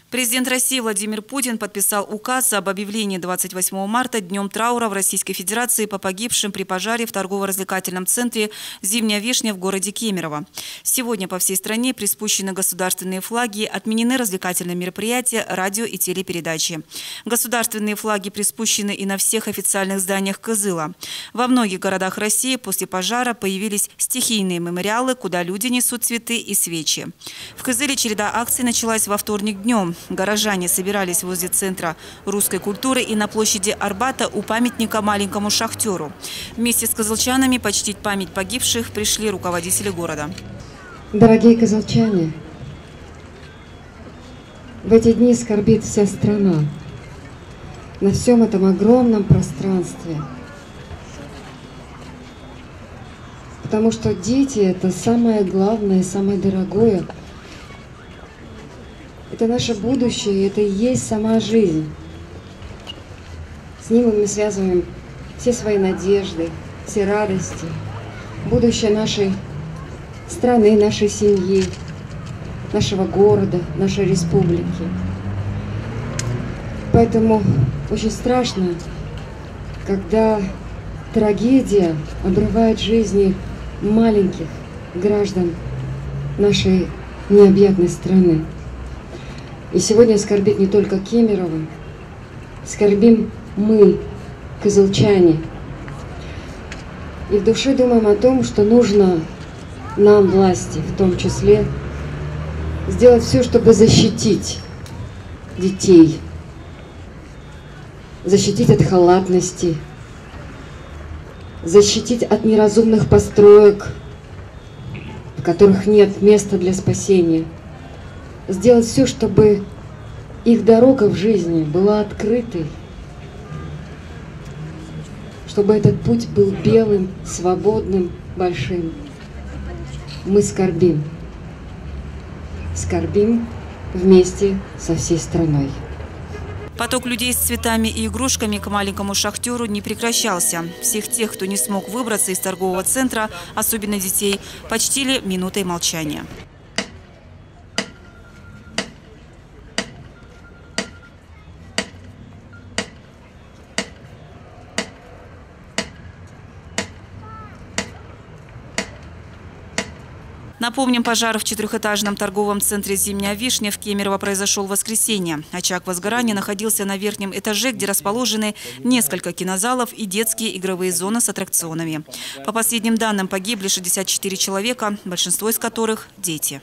Президент России Владимир Путин подписал указ об объявлении 28 марта Днем траура в Российской Федерации по погибшим при пожаре в торгово-развлекательном центре «Зимняя вишня» в городе Кемерово. Сегодня по всей стране приспущены государственные флаги, отменены развлекательные мероприятия, радио и телепередачи. Государственные флаги приспущены и на всех официальных зданиях Кызыла. Во многих городах России после пожара появились стихийные мемориалы, куда люди несут цветы и свечи. В Кызыле череда акций началась во вторник днем. Горожане собирались возле Центра русской культуры и на площади Арбата у памятника маленькому шахтеру. Вместе с кызылчанами почтить память погибших пришли руководители города. Дорогие кызылчане, в эти дни скорбит вся страна на всем этом огромном пространстве. Потому что дети – это самое главное, самое дорогое. Это наше будущее, это и есть сама жизнь. С ним мы связываем все свои надежды, все радости, будущее нашей страны, нашей семьи, нашего города, нашей республики. Поэтому очень страшно, когда трагедия обрывает жизни маленьких граждан нашей необъятной страны. И сегодня скорбит не только Кемерово, скорбим мы, кызылчане. И в душе думаем о том, что нужно нам, власти, в том числе, сделать все, чтобы защитить детей, защитить от халатности, защитить от неразумных построек, в которых нет места для спасения. Сделать все, чтобы их дорога в жизни была открытой, чтобы этот путь был белым, свободным, большим. Мы скорбим. Скорбим вместе со всей страной. Поток людей с цветами и игрушками к маленькому шахтеру не прекращался. Всех тех, кто не смог выбраться из торгового центра, особенно детей, почтили минутой молчания. Напомним, пожар в четырехэтажном торговом центре «Зимняя вишня» в Кемерово произошел в воскресенье. Очаг возгорания находился на верхнем этаже, где расположены несколько кинозалов и детские игровые зоны с аттракционами. По последним данным, погибли 64 человека, большинство из которых – дети.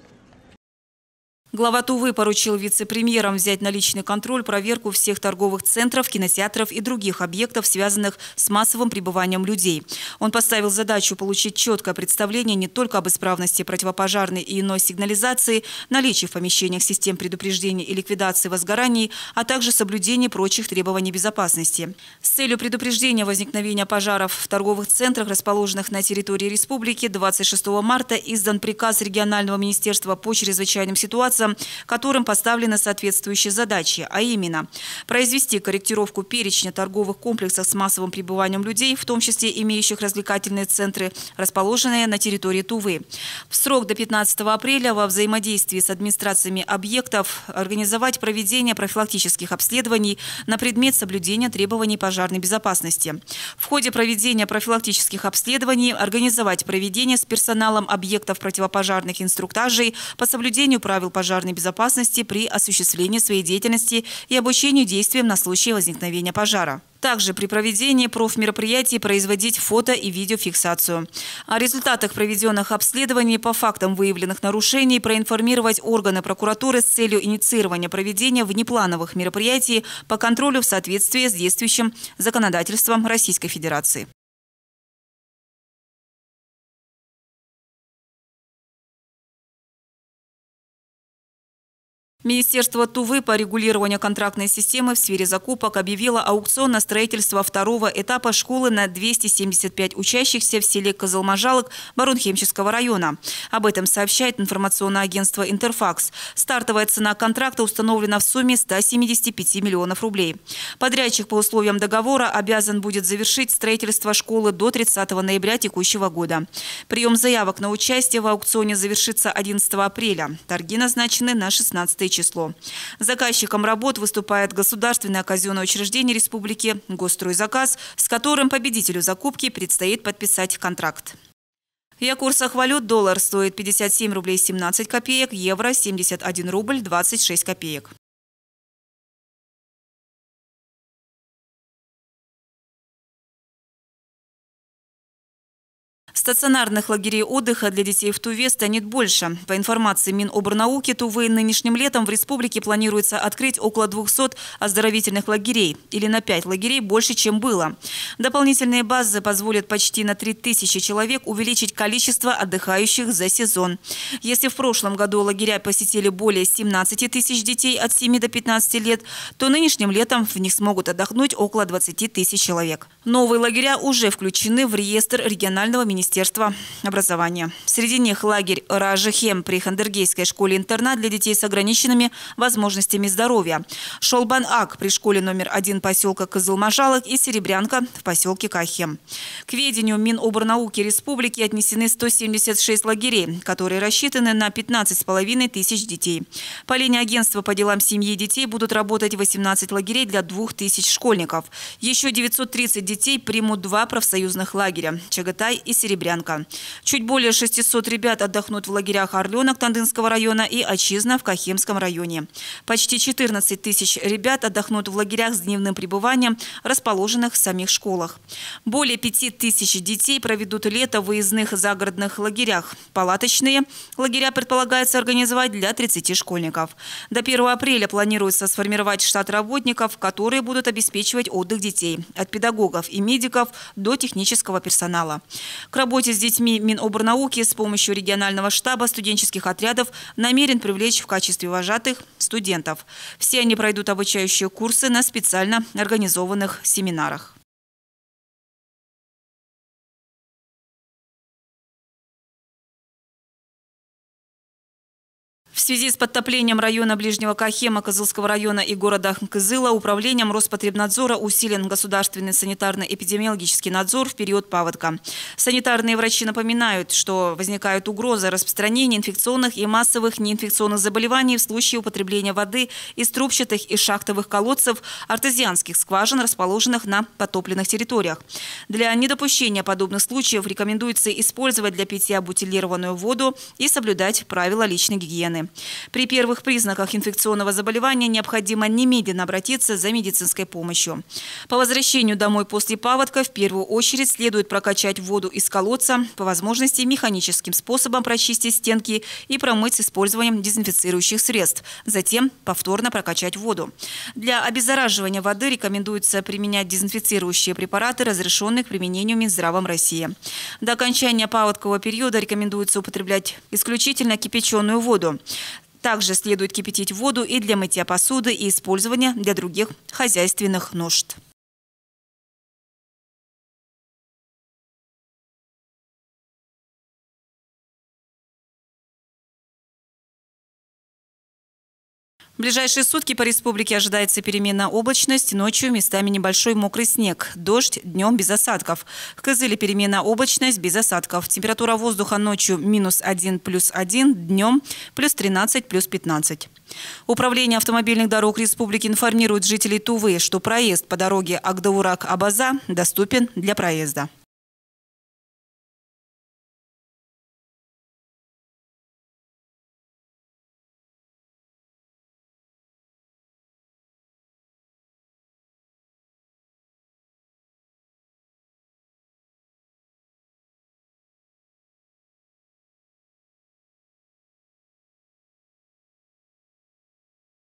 Глава Тувы поручил вице-премьерам взять на личный контроль проверку всех торговых центров, кинотеатров и других объектов, связанных с массовым пребыванием людей. Он поставил задачу получить четкое представление не только об исправности противопожарной и иной сигнализации, наличии в помещениях систем предупреждения и ликвидации возгораний, а также соблюдении прочих требований безопасности. С целью предупреждения возникновения пожаров в торговых центрах, расположенных на территории республики, 26 марта издан приказ регионального министерства по чрезвычайным ситуациям, которым поставлены соответствующие задачи, а именно произвести корректировку перечня торговых комплексов с массовым пребыванием людей, в том числе имеющих развлекательные центры, расположенные на территории Тувы. В срок до 15 апреля во взаимодействии с администрациями объектов организовать проведение профилактических обследований на предмет соблюдения требований пожарной безопасности. В ходе проведения профилактических обследований организовать проведение с персоналом объектов противопожарных инструктажей по соблюдению правил пожарной безопасности при осуществлении своей деятельности и обучению действиям на случай возникновения пожара. Также при проведении профмероприятий производить фото- и видеофиксацию. О результатах проведенных обследований по фактам выявленных нарушений проинформировать органы прокуратуры с целью инициирования проведения внеплановых мероприятий по контролю в соответствии с действующим законодательством Российской Федерации. Министерство Тувы по регулированию контрактной системы в сфере закупок объявило аукцион на строительство второго этапа школы на 275 учащихся в селе Кызылмажалык Барунхемческого района. Об этом сообщает информационное агентство «Интерфакс». Стартовая цена контракта установлена в сумме 175 миллионов рублей. Подрядчик по условиям договора обязан будет завершить строительство школы до 30 ноября текущего года. Прием заявок на участие в аукционе завершится 11 апреля. Торги назначены на 16 число. число. Заказчиком работ выступает государственное казенное учреждение республики «Госстройзаказ», с которым победителю закупки предстоит подписать контракт. И о курсах валют: доллар стоит 57 рублей 17 копеек, евро 71 рубль 26 копеек. Стационарных лагерей отдыха для детей в Туве станет больше. По информации Минобрнауки Тувы, нынешним летом в республике планируется открыть около 200 оздоровительных лагерей, или на 5 лагерей больше, чем было. Дополнительные базы позволят почти на 3000 человек увеличить количество отдыхающих за сезон. Если в прошлом году лагеря посетили более 17 тысяч детей от 7 до 15 лет, то нынешним летом в них смогут отдохнуть около 20 тысяч человек. Новые лагеря уже включены в реестр регионального министерства образования. Среди них лагерь Ражехем при Хандергейской школе-интернат для детей с ограниченными возможностями здоровья, Шолбан-Ак при школе номер 1 поселка Кызылмажалок и Серебрянка в поселке Кахем. К ведению Минобрнауки республики отнесены 176 лагерей, которые рассчитаны на 15,5 тысяч детей. По линии агентства по делам семьи и детей будут работать 18 лагерей для 2000 школьников. Еще 930 детей примут 2 профсоюзных лагеря – Чагатай и Серебрянка. Чуть более 600 ребят отдохнут в лагерях Орленок Тандынского района и Отчизна в Кахемском районе. Почти 14 тысяч ребят отдохнут в лагерях с дневным пребыванием, расположенных в самих школах. Более 5000 детей проведут лето в выездных загородных лагерях. Палаточные лагеря предполагается организовать для 30 школьников. До 1 апреля планируется сформировать штат работников, которые будут обеспечивать отдых детей, от педагогов и медиков до технического персонала. К работе с детьми Минобрнауки с помощью регионального штаба студенческих отрядов намерен привлечь в качестве вожатых студентов. Все они пройдут обучающие курсы на специально организованных семинарах. В связи с подтоплением района Ближнего Кахема, Кызылского района и города Кызыла управлением Роспотребнадзора усилен государственный санитарно-эпидемиологический надзор в период паводка. Санитарные врачи напоминают, что возникает угроза распространения инфекционных и массовых неинфекционных заболеваний в случае употребления воды из трубчатых и шахтовых колодцев, артезианских скважин, расположенных на потопленных территориях. Для недопущения подобных случаев рекомендуется использовать для питья бутилированную воду и соблюдать правила личной гигиены. При первых признаках инфекционного заболевания необходимо немедленно обратиться за медицинской помощью. По возвращению домой после паводка в первую очередь следует прокачать воду из колодца, по возможности механическим способом прочистить стенки и промыть с использованием дезинфицирующих средств. Затем повторно прокачать воду. Для обеззараживания воды рекомендуется применять дезинфицирующие препараты, разрешенные к применению Минздравом России. До окончания паводкового периода рекомендуется употреблять исключительно кипяченую воду. Также следует кипятить воду и для мытья посуды, и использования для других хозяйственных нужд. В ближайшие сутки по республике ожидается переменная облачность, ночью местами небольшой мокрый снег, дождь, днем без осадков. В Кызыле переменная облачность без осадков. Температура воздуха ночью -1 +1, днем +13 +15. Управление автомобильных дорог республики информирует жителей Тувы, что проезд по дороге Акдаурак-Абаза доступен для проезда.